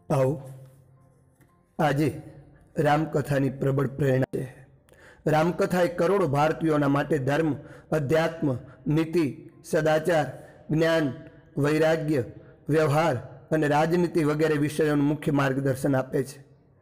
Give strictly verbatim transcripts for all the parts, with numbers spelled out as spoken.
આવો આજે રામકથાની પ્રબળ પ્રેરણા છે। રામકથા એ કરોડો ભારતીયોના માટે ધર્મ, અધ્યાત્મ, નીતિ, સદાચાર, જ્ઞાન, વૈરાગ્ય, વ્યવહાર અને રાજનીતિ વગેરે વિષયોનું મુખ્ય માર્ગદર્શન આપે છે।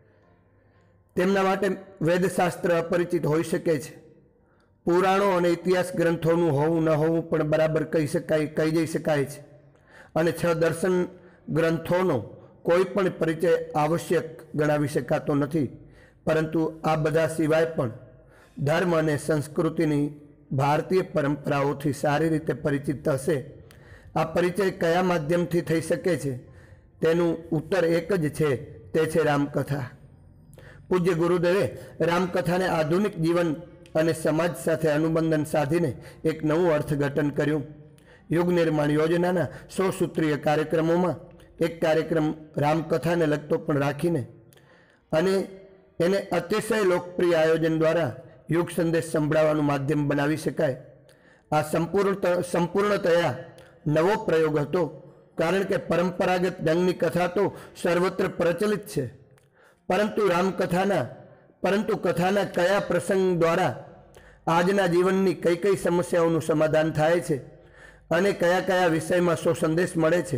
તેમના માટે વેદશાસ્ત્ર અપરિચિત હોઈ શકે છે, પુરાણો અને ઇતિહાસ ગ્રંથોનું હોવું ન હોવું પણ બરાબર કહી શકાય કહી જઈ શકાય છે, અને છ દર્શન ગ્રંથોનો કોઈ પણ પરિચય આવશ્યક ગણાવી શકાતો નથી। પરંતુ આ બધા સિવાય પણ ધર્મ અને સંસ્કૃતિની ભારતીય પરંપરાઓથી સારી રીતે પરિચિત હશે। આ પરિચય કયા માધ્યમથી થઈ શકે છે તેનું ઉત્તર એક જ છે, તે છે રામકથા। પૂજ્ય ગુરુદેવે રામકથાને આધુનિક જીવન અને સમાજ સાથે અનુબંધન સાધીને એક નવું અર્થઘટન કર્યું। યુગ નિર્માણ યોજનાના સો સૂત્રીય કાર્યક્રમોમાં એક કાર્યક્રમ રામકથાને લગતો પણ રાખીને અને એને અતિશય લોકપ્રિય આયોજન દ્વારા યુગ સંદેશ સંભળાવવાનું માધ્યમ બનાવી શકાય। આ સંપૂર્ણ સંપૂર્ણતયા નવો પ્રયોગ હતો, કારણ કે પરંપરાગત ઢંગની કથા તો સર્વત્ર પ્રચલિત છે, પરંતુ રામકથાના પરંતુ કથાના કયા પ્રસંગ દ્વારા આજના જીવનની કઈ કઈ સમસ્યાઓનું સમાધાન થાય છે અને કયા કયા વિષયમાં શો સંદેશ મળે છે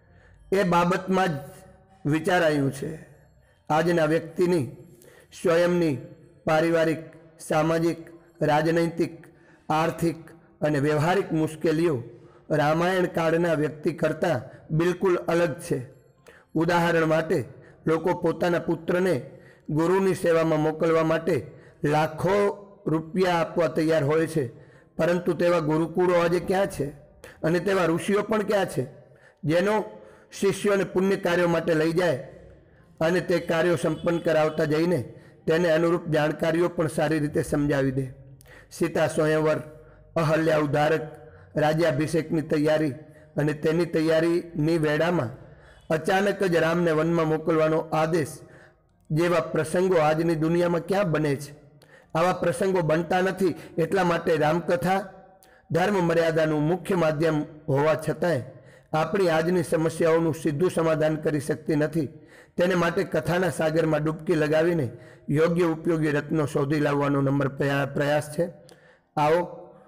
એ બાબતમાં જ વિચારાયું છે। આજના વ્યક્તિની સ્વયંની પારિવારિક, સામાજિક, રાજનૈતિક, આર્થિક અને વ્યવહારિક મુશ્કેલીઓ રામાયણ કાળના વ્યક્તિ કરતાં બિલકુલ અલગ છે। ઉદાહરણ માટે લોકો પોતાના પુત્રને ગુરુની સેવામાં મોકલવા માટે લાખો રૂપિયા આપવા તૈયાર હોય છે, પરંતુ તેવા ગુરુકુળો આજે ક્યાં છે અને તેવા ઋષિઓ પણ ક્યાં છે જેનો શિષ્યોને પુણ્ય કાર્યો માટે લઈ જાય અને તે કાર્યો સંપન્ન કરાવતા જઈને તેને અનુરૂપ જાણકારીઓ પણ સારી રીતે સમજાવી દે। સીતા સ્વયંવર, અહલ્યા ઉદ્ધારક, રાજ્યાભિષેકની તૈયારી અને તેની તૈયારીની વેળામાં અચાનક જ રામને વનમાં મોકલવાનો આદેશ જેવા પ્રસંગો આજની દુનિયામાં ક્યાં બને છે? આવા પ્રસંગો બનતા નથી। એટલા માટે રામકથા ધર્મ મર્યાદાનું મુખ્ય માધ્યમ હોવા છતાંય આપણી આજની સમસ્યાઓનું સીધું સમાધાન કરી શકતી નથી। તેને માટે કથાના સાગરમાં ડૂબકી લગાવીને યોગ્ય ઉપયોગી રત્નો શોધી લાવવાનો નમ્ર પ્રયાસ છે। આવો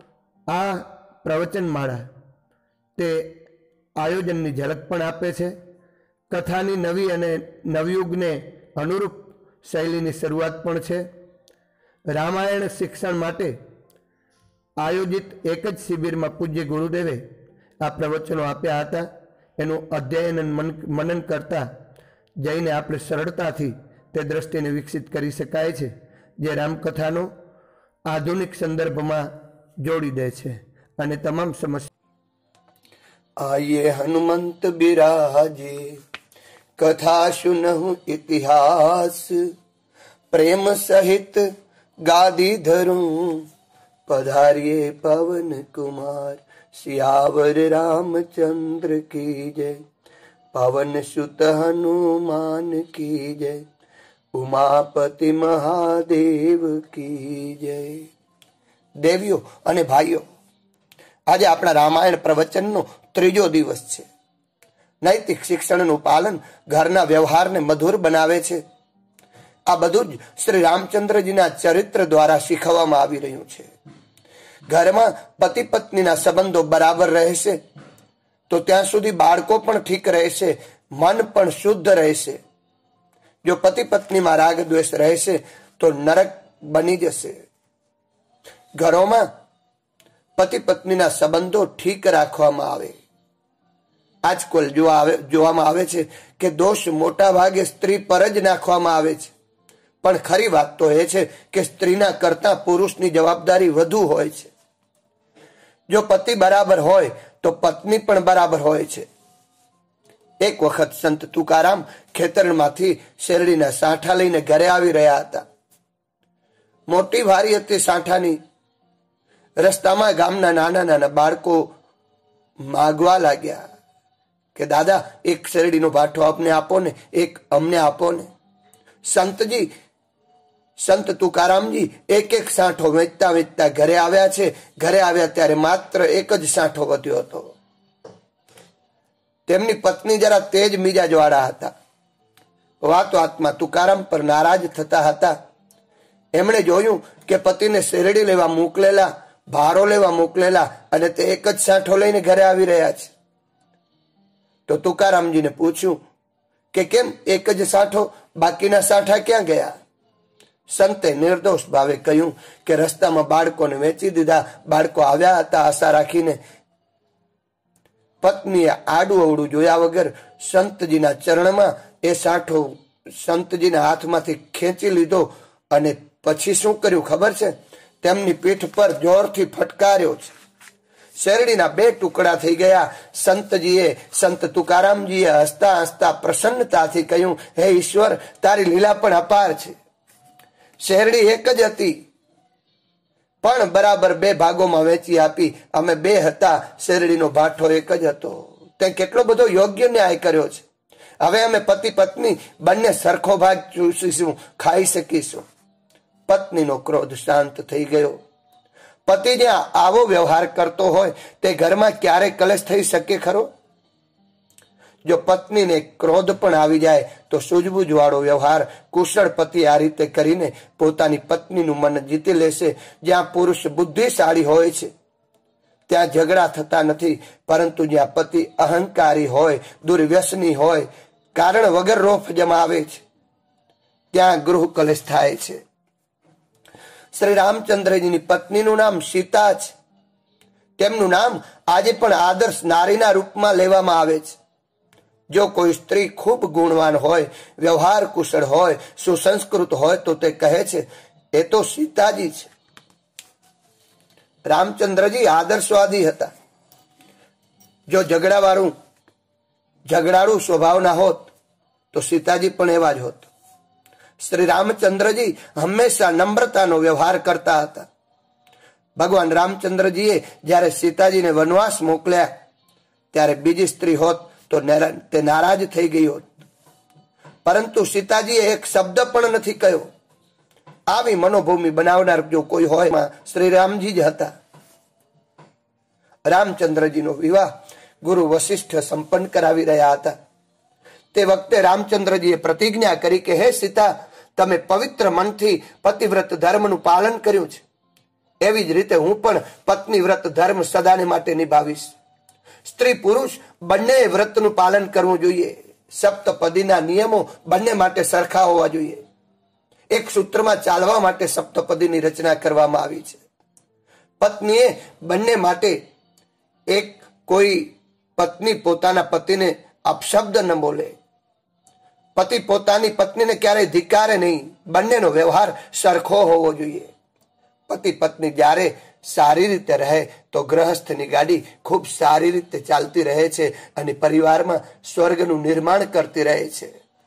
આ પ્રવચનમાળા તે આયોજનની ઝલક પણ આપે છે। કથાની નવી અને નવયુગને અનુરૂપ શૈલીની શરૂઆત પણ છે। રામાયણ શિક્ષણ માટે આયોજિત એક જ શિબિરમાં પૂજ્ય ગુરુદેવે આ પ્રવચનો આપ્યા હતા। એનું અધ્યયન મનન કરતા જઈને આપણે સરળતાથી તે દ્રષ્ટિને વિકસિત કરી શકાય છે, જે રામકથાનો આધુનિક સંદર્ભમાં જોડી દે છે અને તમામ સમસ્યા। આયે હનુમંત બિરાજે, કથા સુનહુ ઇતિહાસ, પ્રેમ સહિત ગાદી ધરું, પધારીએ પવન કુમાર, सियावर रामचंद्र की जय, पवन सुत हनुमान की जय, उमापति महादेव की जय। देवियो અને ભાઈઓ, આજે આપણા રામાયણ પ્રવચનનો ત્રીજો દિવસ છે। નૈતિક શિક્ષણનું પાલન ઘરના વ્યવહારને મધુર બનાવે છે। આ બધું જ શ્રી રામચંદ્રજીના ચરિત્ર દ્વારા શીખવવામાં આવી રહ્યું છે। ઘરમાં પતિ પત્નીના સંબંધો બરાબર રહેશે તો ત્યાં સુધી બાળકો પણ ઠીક રહેશે, મન પણ શુદ્ધ રહેશે। જો પતિ પત્નીમાં રાગ દ્વેષ રહેશે તો નરક બની જશે। ઘરોમાં પતિ પત્નીના સંબંધો ઠીક રાખવામાં આવે। આજકાલ જોવા આવે જોવામાં આવે છે કે દોષ મોટા ભાગે સ્ત્રી પર જ નાખવામાં આવે છે, પણ ખરી વાત તો એ છે કે સ્ત્રીના કરતા પુરુષની જવાબદારી વધુ હોય છે। જો પતિ બરાબર હોય તો પત્ની પણ બરાબર હોય છે। એક વખત સંત તુકારામ ખેતરમાંથી શેરડીના સાંઠા લઈને ઘરે આવી રહ્યા હતા। મોટી ભારી હતી સાંઠાની। રસ્તામાં ગામના નાના નાના બાળકો માગવા લાગ્યા કે દાદા, એક શેરડીનો ભાઠો આપને આપો ને, એક અમને આપો ને। સંતજી સંત તુકારામજી એક એક સાંઠો વેચતા વેચતા ઘરે આવ્યા છે। ઘરે આવ્યા ત્યારે માત્ર એક જ સાંઠો વધ્યો હતો। તેમની પત્ની જરા તેજ મિજાજ વાળા હતા। વાત વાતમાં તુકારામ પર નારાજ થતા હતા. એમણે જોયું કે પતિને શેરડી લેવા મોકલેલા, ભારો લેવા મોકલેલા અને તે એક જ સાંઠો લઈને ઘરે આવી રહ્યા છે. તો તુકારામજીને પૂછ્યું કે કેમ એક જ સાંઠો, બાકીના સાંઠા ક્યાં ગયા? સંતે નિર્દોષ ભાવે કહ્યું કે રસ્તામાં બાળકોને વેચી દીધા. બાળકો આવ્યા હતા આશા રાખીને. પત્નીએ આડું અવડું જોયા વગર સંતજીના ચરણમાં એ સાંઠો સંતજીના હાથમાંથી ખેંચી લીધો અને પછી શું કર્યું ખબર છે? તેમની પીઠ પર જોરથી ફટકાર્યો છે. શેરડીના બે ટુકડા થઈ ગયા. સંતજીએ સંત તુકારામજીએ હસતા હસતા પ્રસન્નતાથી કહ્યું, હે ઈશ્વર, તારી લીલા પણ અપાર છે. શેરડી એક જ હતી પણ બરાબર બે ભાગોમાં વેચી આપી. અમે બે હતા, શેરડીનો ભાઠો એક જ હતો. તે કેટલો બધો યોગ્ય ન્યાય કર્યો છે. હવે અમે પતિ પત્ની બંને સરખો ભાગ ચૂસીશું, ખાઈ શકીશું. પત્નીનો ક્રોધ શાંત થઈ ગયો. પતિ જ્યાં આવો વ્યવહાર કરતો હોય તે ઘરમાં ક્યારે કલેશ થઈ શકે ખરો? જો પત્નીને ક્રોધ પણ આવી જાય તો સૂઝબૂઝ વાળો વ્યવહાર કુશળ પતિ આ રીતે કરીને પોતાની પત્નીનું મન જીતી લેશે. જ્યાં પુરુષ બુદ્ધિશાળી હોય છે ત્યાં ઝઘડા થતા નથી, પરંતુ જ્યાં પતિ અહંકારી હોય, દુર્વ્યસની હોય, કારણ વગર રોફ જમાવે છે, ત્યાં ગૃહ કલેશ થાય છે. શ્રી રામચંદ્રજીની પત્નીનું નામ સીતા છે. તેમનું નામ આજે પણ આદર્શ નારીના રૂપમાં લેવામાં આવે છે. જો કોઈ સ્ત્રી ખૂબ ગુણવાન હોય, વ્યવહાર કુશળ હોય, સુસંસ્કૃત હોય તો તે કહે છે એ તો સીતાજી છે. રામચંદ્રજી આદર્શવાદી હતા. જો ઝઘડાવાળું ઝઘડાળુ સ્વભાવના હોત તો સીતાજી પણ એવા જ હોત. શ્રી રામચંદ્રજી હંમેશા નમ્રતાનો વ્યવહાર કરતા હતા. ભગવાન રામચંદ્રજીએ જ્યારે સીતાજીને વનવાસ મોકલ્યા ત્યારે બીજી સ્ત્રી હોત તો તે નારાજ થઈ ગઈ હોત, પરંતુ સીતાજીએ એક શબ્દ પણ નથી કહ્યો. આવી મનોભૂમિ બનાવનાર જો કોઈ હોય શ્રી રામજી જ હતા. રામચંદ્રજીનો વિવાહ ગુરુ વશિષ્ઠ સંપન્ન કરાવી રહ્યા હતા. તે વખતે રામચંદ્રજીએ પ્રતિજ્ઞા કરી કે હે સીતા, તમે પવિત્ર મનથી પતિવ્રત ધર્મનું પાલન કર્યું છે, એવી જ રીતે હું પણ પત્ની વ્રત ધર્મ સદાને માટે નિભાવીશ. સ્ત્રી પુરુષ બંને વ્રતનું પાલન કરવું જોઈએ. સપ્તપદીના નિયમો બંને માટે સરખા હોવા જોઈએ. એક સૂત્રમાં ચાલવા માટે સપ્તપદીની રચના કરવામાં આવી છે. પત્નીએ બંને માટે એક, કોઈ પત્ની પોતાના પતિને અપશબ્દ ન બોલે, પતિ પોતાની પત્નીને ક્યારેય ધિક્કારે નહીં. બંનેનો વ્યવહાર સરખો હોવો જોઈએ. પતિ પત્ની જ્યારે સારી રીતે રહે તો ગ્રહસ્થની ગાડી ખૂબ સારી રીતે ચાલતી રહે છે અને પરિવારમાં સ્વર્ગનું નિર્માણ કરતી રહે છે.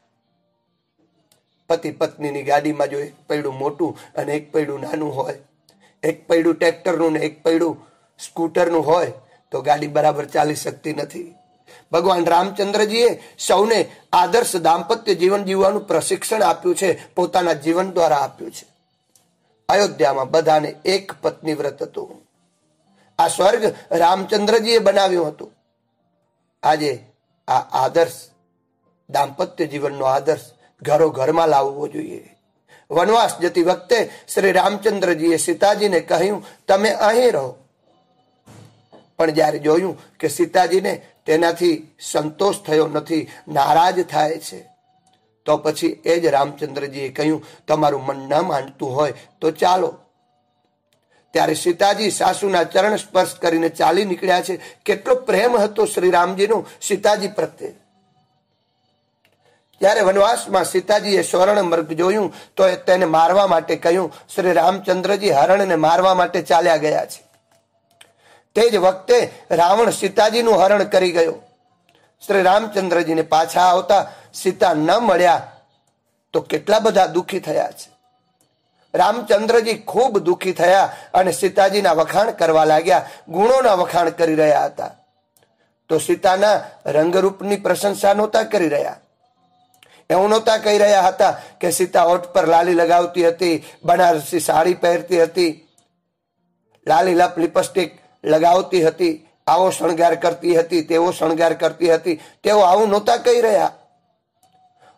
પતિ પત્નીની ગાડીમાં જો એક પૈડું મોટું અને એક પૈડું નાનું હોય, એક પૈડું ટ્રેક્ટરનું ને એક પૈડું સ્કૂટરનું હોય તો ગાડી બરાબર ચાલી શકતી નથી. ભગવાન રામચંદ્રજીએ સૌને આદર્શ દાંપત્ય જીવન જીવવાનું પ્રશિક્ષણ આપ્યું છે, પોતાના જીવન દ્વારા આપ્યું છે. અયોધ્યામાં બધાને એક પત્ની વ્રત હતું. આ સ્વર્ગ રામચંદ્રજીએ બનાવ્યું હતું. આજે આ આદર્શ દાંપત્ય જીવનનો આદર્શ ઘરો ઘરમાં લાવવો જોઈએ. વનવાસ જતી વખતે શ્રી રામચંદ્રજીએ સીતાજીને કહ્યું, તમે અહીં રહો. પણ જ્યારે જોયું કે સીતાજીને તેનાથી સંતોષ થયો નથી, નારાજ થાય છે, તો પછી એ જ રામચંદ્રજીએ કહ્યું, તમારું મન ન માનતું હોય તો ચાલો. ત્યારે સીતાજી સાસુના ચરણ સ્પર્શ કરીને ચાલી નીકળ્યા છે. કેટલો પ્રેમ હતો શ્રી રામજીનો સીતાજી પ્રત્યે. જ્યારે વનવાસમાં સીતાજીએ સ્વર્ણ મૃગ જોયું તો તેને મારવા માટે કહ્યું. શ્રી રામચંદ્રજી હરણને મારવા માટે ચાલ્યા ગયા છે. તે જ વખતે રાવણ સીતાજીનું હરણ કરી ગયો. શ્રી રામચંદ્રજીને પાછા આવતા સીતા ન મળ્યા તો કેટલા બધા દુઃખી થયા છે. રામચંદ્રજી ખૂબ દુઃખી થયા અને સીતાજીના વખાણ કરવા લાગ્યા. ગુણોના વખાણ કરી રહ્યા હતા. તો સીતાના રંગરૂપની પ્રશંસા નહોતા કરી રહ્યા. એવું નહોતા કહી રહ્યા હતા કે સીતા હોઠ પર લાલી લગાવતી હતી, બનારસી સાડી પહેરતી હતી, લાલી લપ લિપસ્ટિક લગાવતી હતી, આવો શણગાર કરતી હતી, તેવો શણગાર કરતી હતી. તેઓ આવું નહોતા કહી રહ્યા.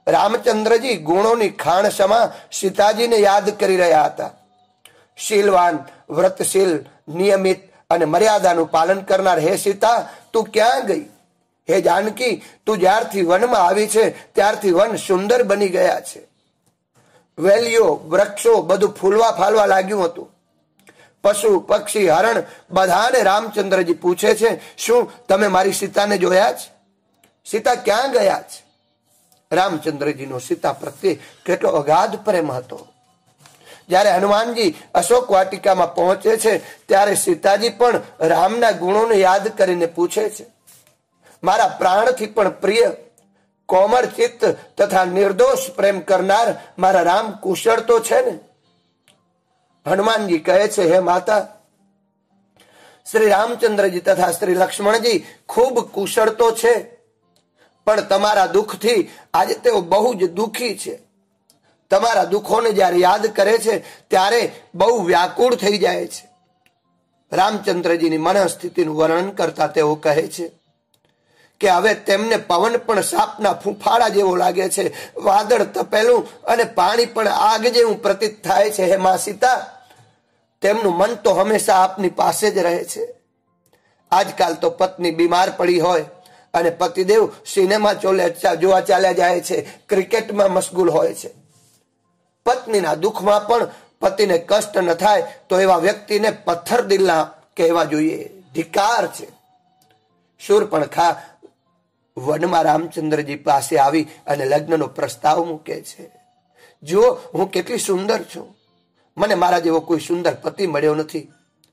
રામચંદ્રજી ગુણોની ખાણ સમા સીતાજીને યાદ કરી રહ્યા હતા. શીલવાન, વ્રતશીલ, નિયમિત અને મર્યાદાનું પાલન કરનાર હે સીતા, તું ક્યાં ગઈ? હે જાનકી, તું જ્યારથી વનમાં આવી છે ત્યારથી વન સુંદર બની ગયા છે. વેલીઓ, વૃક્ષો બધું ફૂલવા ફાલવા લાગ્યું હતું. પશુ, પક્ષી, હરણ બધાને રામચંદ્રજી પૂછે છે, શું તમે મારી સીતાને જોયા છે? સીતા ક્યાં ગયા છે? રામચંદ્રજીનો સીતા પ્રત્યે કેટલો અગાધ પ્રેમ હતો. જ્યારે હનુમાનજી અશોક વાટિકામાં પહોંચે છે ત્યારે સીતાજી પણ રામના ગુણોને યાદ કરીને પૂછે છે, મારા પ્રાણથી પણ પ્રિય, કોમળ ચિત્ત તથા નિર્દોષ પ્રેમ કરનાર મારા રામ કુશળ તો છે ને? હનુમાનજી કહે છે, હે માતા, શ્રી રામચંદ્રજી તથા શ્રી લક્ષ્મણજી ખૂબ કુશળ તો છે, પણ તમારા દુઃખથી આજે તેઓ બહુ જ દુઃખી છે. તમારા દુઃખોને જ્યારે યાદ કરે છે ત્યારે બહુ વ્યાકુળ થઈ જાય છે. રામચંદ્રજીની મનઃસ્થિતિનું વર્ણન કરતા તેઓ કહે છે કે હવે તેમને પવન પણ સાપના ફૂંફાડા જેવો લાગે છે, વાદળ તપેલું અને પાણી પણ આગ જેવું પ્રતીત થાય છે. હે મા સીતા, તેમનું મન તો હંમેશા આપની પાસે જ રહે છે. આજકાલ તો પત્ની બીમાર પડી હોય અને પતિદેવ સિનેમા જોવા ચાલ્યા જાય છે, ક્રિકેટમાં મશગુલ હોય છે. પત્નીના દુઃખમાં પણ પતિને કષ્ટ ન થાય તો એવા વ્યક્તિને પથ્થર દિલના કહેવા જોઈએ. ધિકાર છે. શૂર્પણખા વનમાં રામચંદ્રજી પાસે આવી અને લગ્નનો પ્રસ્તાવ મૂકે છે. જુઓ, હું કેટલી સુંદર છું, મને મારા જેવો કોઈ સુંદર પતિ મળ્યો નથી.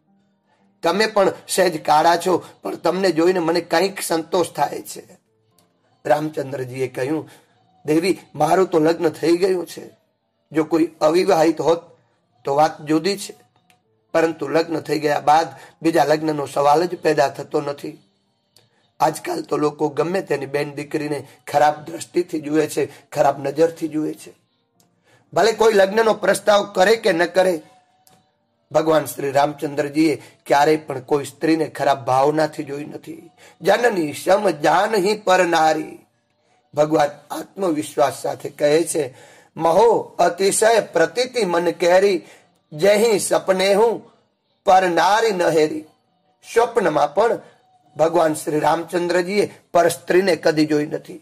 તમે પણ સહેજ કાળા છો, પણ તમને જોઈને મને કંઈક સંતોષ થાય છે. રામચંદ્રજીએ કહ્યું, દેવી, મારું તો લગ્ન થઈ ગયું છે. જો કોઈ અવિવાહિત હોત તો વાત જુદી છે, પરંતુ લગ્ન થઈ ગયા બાદ બીજા લગ્નનો સવાલ જ પેદા થતો નથી. આજકાલ તો લોકો ગમે તેની બેન દીકરીને ખરાબ દ્રષ્ટિથી જુએ છે, ખરાબ નજરથી જુએ છે. ભલે કોઈ લગ્નનો પ્રસ્તાવ કરે કે ન કરે, ભગવાન શ્રી રામચંદ્રજીએ ક્યારેય પણ કોઈ સ્ત્રીને ખરાબ ભાવનાથી જોઈ નથી. જનની સમ જાનહી પર નારી, ભગવાન આત્મવિશ્વાસ સાથે કહે છે, મહો અતિશય પ્રતીતિ મન કેરી, જહી સપને હું પર નારી નહેરી. સ્વપ્નમાં પણ ભગવાન શ્રી રામચંદ્રજીએ પર સ્ત્રીને કદી જોઈ નથી.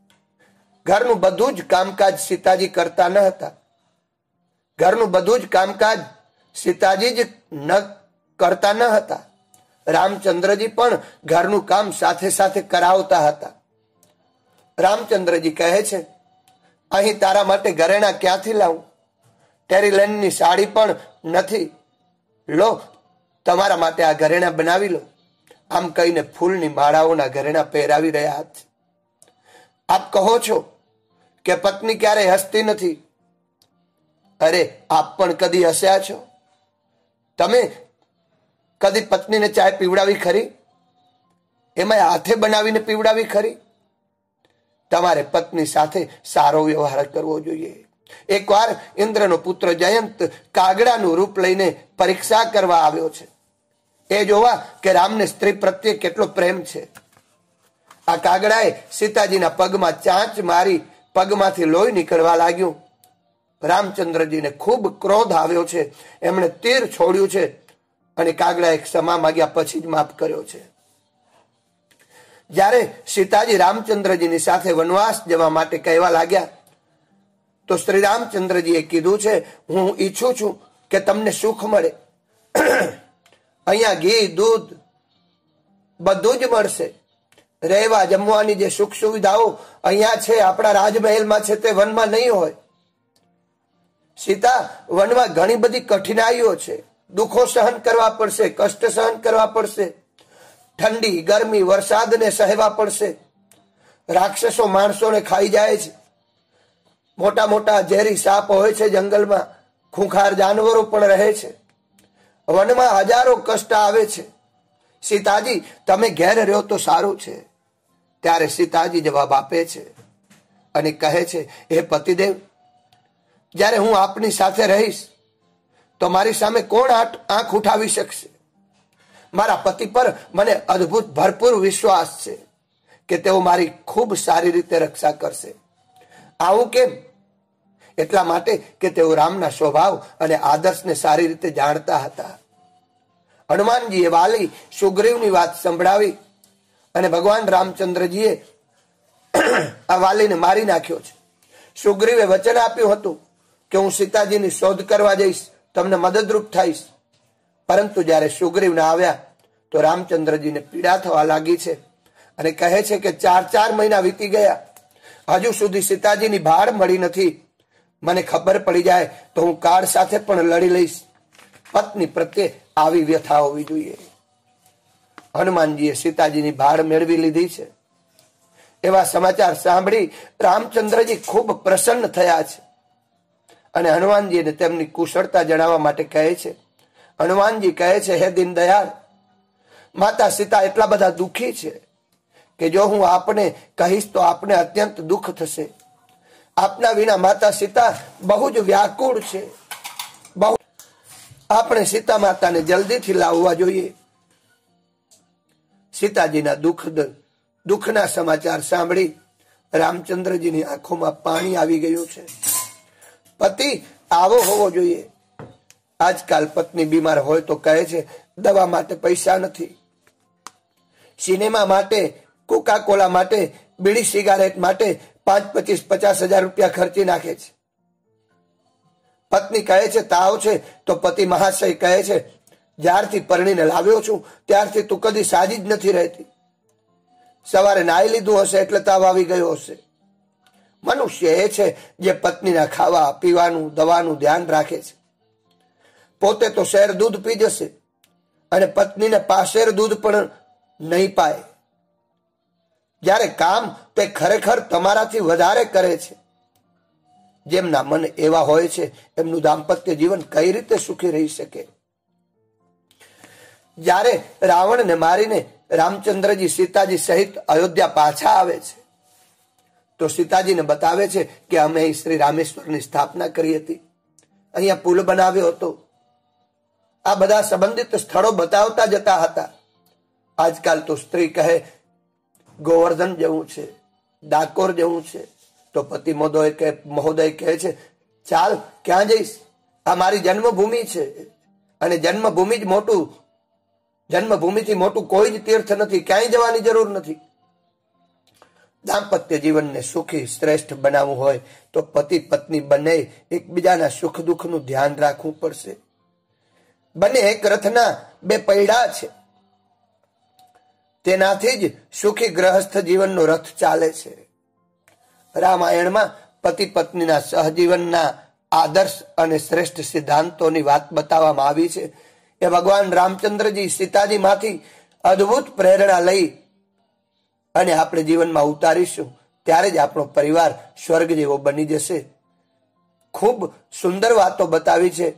ઘરનું બધું જ કામકાજ સીતાજી કરતા ન હતા. ઘરનું બધું જ કામકાજ સીતાજી જ ન કરતા ન હતા. રામચંદ્રજી પણ ઘરનું કામ સાથે સાથે કરાવતા હતા. રામચંદ્રજી કહે છે, અહીં તારા માટે ઘરેણા ક્યાંથી લાવું? ટેરીલેનની સાડી પણ નથી. લો, તમારા માટે આ ઘરેણા બનાવી લો. આમ કહીને ફૂલની માળાઓના ઘરેણા પહેરાવી રહ્યા છે. આપ કહો છો કે પત્ની ક્યારેય હસતી નથી. અરે, આપ પણ કદી હસ્યા છો? તમે કદી પત્નીને ચાય પીવડાવી ખરી? એમાં હાથે બનાવીને પીવડાવી ખરી? તમારે પત્ની સાથે સારો વ્યવહાર કરવો જોઈએ. એકવાર ઇન્દ્રનો પુત્ર જયંત કાગડાનું રૂપ લઈને પરીક્ષા કરવા આવ્યો છે, એ જોવા કે રામને સ્ત્રી પ્રત્યે કેટલો પ્રેમ છે. આ કાગડાએ સીતાજીના પગમાં ચાંચ મારી પગમાંથી લોહી નીકળવા લાગ્યું. રામચંદ્રજીને ખૂબ ક્રોધ આવ્યો છે. એમણે તીર છોડ્યું છે અને કાગડાએ ક્ષમા માંગ્યા પછી જ માફ કર્યો છે. જ્યારે સીતાજી રામચંદ્રજીની સાથે વનવાસ જવા માટે કહેવા લાગ્યા તો શ્રી રામચંદ્રજીએ કીધું છે, હું ઈચ્છું છું કે તમને સુખ મળે. અહીંયા ઘી, દૂધ બધું જ મળશે. રહેવા જમવાની જે સુખ સુવિધાઓ અહીંયા છે, આપણા રાજમહેલમાં છે, તે વનમાં નહીં હોય. સીતા, વનમાં ઘણી બધી કઠિનાઈઓ છે. દુઃખો સહન કરવા પડશે, કષ્ટ સહન કરવા પડશે. ઠંડી, ગરમી, વરસાદને સહેવા પડશે. રાક્ષસો માણસોને ખાઈ જાય છે. મોટા મોટા ઝેરી સાપ હોય છે જંગલમાં. ખૂંખાર જાનવરો પણ રહે છે. વનમાં હજારો કષ્ટ આવે છે. સીતાજી, તમે ઘેર રહ્યો તો સારું છે. ત્યારે સીતાજી જવાબ આપે છે અને કહે છે, હે પતિદેવ, જ્યારે હું આપની સાથે રહીશ તો મારી સામે કોણ આંખ ઉઠાવી શકશે? મારા પતિ પર મને અદ્ભુત ભરપૂર વિશ્વાસ છે કે તેઓ મારી ખૂબ સારી રીતે રક્ષા કરશે. આવું કેમ? એટલા માટે કે તેઓ રામના સ્વભાવ અને આદર્શને સારી રીતે જાણતા હતા. હનુમાનજીએ વાલી સુગ્રીવની વાત સંભળાવી અને ભગવાન રામચંદ્રજીએ આ વાલીને મારી નાખ્યો છે. સુગ્રીવે વચન આપ્યું હતું કે હું સીતાજીની શોધ કરવા જઈશ, તમને મદદરૂપ થઈશ. પરંતુ જ્યારે સુગ્રીવ ના આવ્યા તો રામચંદ્રજીને પીડા થવા લાગી છે અને કહે છે કે ચાર ચાર મહિના વીતી ગયા, હજુ સુધી સીતાજીની ભાળ મળી નથી. મને ખબર પડી જાય તો હું કાળ સાથે પણ લડી લઈશ. પત્ની પ્રત્યે આવી વ્યથા હોવી જોઈએ. હનુમાનજીએ સીતાજીની ભાળ મેળવી લીધી છે. એવા સમાચાર સાંભળી રામચંદ્રજી ખૂબ પ્રસન્ન થયા છે અને હનુમાનજીને તેમની કુશળતા જણાવવા માટે કહે છે. હનુમાનજી કહે છે, હે દીનદયાળ, માતા સીતા એટલા બધા દુઃખી છે કે જો હું આપને કહીશ તો આપને અત્યંત દુઃખ થશે. આપના વિના માતા સીતા બહુ જ વ્યાકુળ છે. બહુ આપણે સીતા માતાને જલ્દીથી લાવવા જોઈએ. સીતાજીના દુઃખ દુઃખના સમાચાર સાંભળી રામચંદ્રજીની આંખોમાં પાણી આવી ગયું છે. પતિ આવો હોવો જોઈએ. આજકાલ પત્ની બીમાર હોય તો કહે છે દવા માટે પૈસા નથી, સિનેમા માટે, કોકા કોલા માટે, બીડી સિગારેટ માટે પાંચ પચીસ પચાસ હજાર રૂપિયા ખર્ચી નાખે છે. પત્ની કહે છે તાવ છે તો પતિ મહાશય કહે છે જ્યારથી પરણીને લાવ્યો છું ત્યારથી તું કદી સાજી જ નથી રહેતી. સવારે નાઈ લીધું હશે એટલે તાવ આવી ગયો હશે. મનુષ્ય એ છે જે પત્નીના ખાવા પીવાનું દવાનું ધ્યાન રાખે છે. પોતે તો શેર દૂધ પી જશે અને પત્નીને પાશેર દૂધ પણ નહીં પાય. જ્યારે કામ તે ખરેખર તમારાથી વધારે કરે છે. જેમના મન એવા હોય છે એમનું દાંપત્ય જીવન કઈ રીતે સુખી રહી શકે? જ્યારે રાવણને મારીને રામચંદ્રજી સીતાજી સહિત અયોધ્યા પાછા આવે છે તો સીતાજીને બતાવે છે કે અમે શ્રી રામેશ્વરની સ્થાપના કરી હતી, અહીંયા પુલ બનાવ્યો હતો. આ બધા સંબંધિત સ્થળો બતાવતા જતા હતા. આજકાલ તો સ્ત્રી કહે ગોવર્ધન જવું છે, ડાકોર જવું છે, તો પતિ મહોદય કહે છે ચાલ ક્યાં જઈશ, આ મારી જન્મભૂમિ છે અને જન્મભૂમિ જ મોટું, જન્મભૂમિથી મોટું કોઈ જ તીર્થ નથી, ક્યાંય જવાની જરૂર નથી. દાંપત્ય જીવનને સુખી શ્રેષ્ઠ બનાવવું હોય તો પતિ પત્ની બંને એકબીજાના સુખ દુઃખનું ધ્યાન રાખવું પડશે. બંને એક રથના બે પૈડા છે, તેનાથી જ સુખી ગ્રહસ્થ જીવનનો રથ ચાલે છે. રામાયણમાં પતિ પત્નીના સહજીવનના આદર્શ અને શ્રેષ્ઠ સિદ્ધાંતોની વાત બતાવવામાં આવી છે. એ ભગવાન રામચંદ્રજી સીતાજી માંથી અદ્ભુત પ્રેરણા લઈ અને આપણે જીવનમાં ઉતારીશું ત્યારે જ આપણો પરિવાર સ્વર્ગ જેવો બની જશે. ખૂબ સુંદર વાતો બતાવી છે.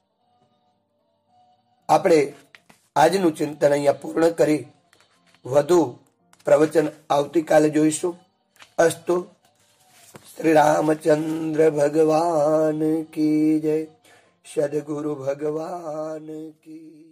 આપણે આજનું ચિંતન અહીંયા પૂર્ણ કરી વધુ પ્રવચન આવતીકાલે જોઈશું. અસ્તુ. શ્રી રામચંદ્ર ભગવાન કી જય. સદગુરુ ભગવાન કી